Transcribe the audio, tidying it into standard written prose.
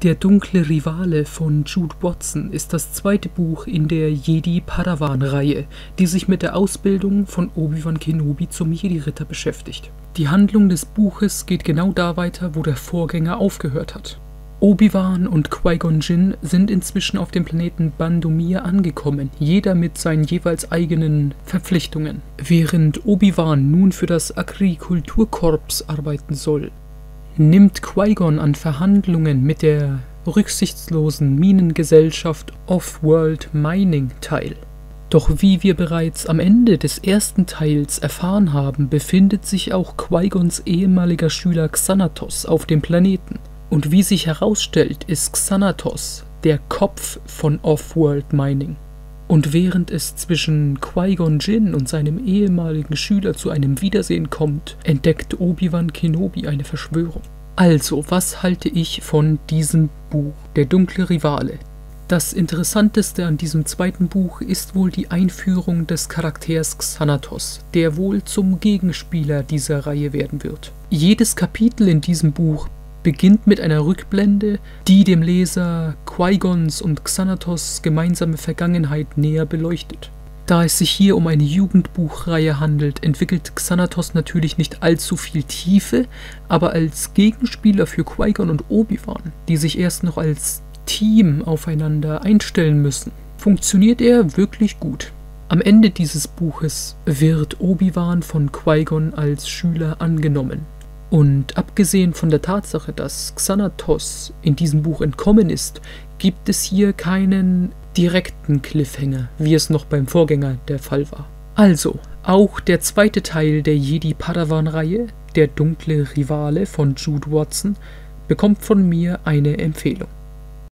Der dunkle Rivale von Jude Watson ist das zweite Buch in der Jedi-Padawan-Reihe, die sich mit der Ausbildung von Obi-Wan Kenobi zum Jedi-Ritter beschäftigt. Die Handlung des Buches geht genau da weiter, wo der Vorgänger aufgehört hat. Obi-Wan und Qui-Gon Jinn sind inzwischen auf dem Planeten Bandomir angekommen, jeder mit seinen jeweils eigenen Verpflichtungen. Während Obi-Wan nun für das Agrikulturkorps arbeiten soll, nimmt Qui-Gon an Verhandlungen mit der rücksichtslosen Minengesellschaft Off-World Mining teil. Doch wie wir bereits am Ende des ersten Teils erfahren haben, befindet sich auch Qui-Gons ehemaliger Schüler Xanatos auf dem Planeten. Und wie sich herausstellt, ist Xanatos der Kopf von Off-World Mining. Und während es zwischen Qui-Gon Jinn und seinem ehemaligen Schüler zu einem Wiedersehen kommt, entdeckt Obi-Wan Kenobi eine Verschwörung. Also, was halte ich von diesem Buch, Der dunkle Rivale? Das Interessanteste an diesem zweiten Buch ist wohl die Einführung des Charakters Xanatos, der wohl zum Gegenspieler dieser Reihe werden wird. Jedes Kapitel in diesem Buch beginnt mit einer Rückblende, die dem Leser Qui-Gons und Xanatos gemeinsame Vergangenheit näher beleuchtet. Da es sich hier um eine Jugendbuchreihe handelt, entwickelt Xanatos natürlich nicht allzu viel Tiefe, aber als Gegenspieler für Qui-Gon und Obi-Wan, die sich erst noch als Team aufeinander einstellen müssen, funktioniert er wirklich gut. Am Ende dieses Buches wird Obi-Wan von Qui-Gon als Schüler angenommen. Und abgesehen von der Tatsache, dass Xanatos in diesem Buch entkommen ist, gibt es hier keinen direkten Cliffhanger, wie es noch beim Vorgänger der Fall war. Also, auch der zweite Teil der Jedi-Padawan-Reihe, Der dunkle Rivale von Jude Watson, bekommt von mir eine Empfehlung.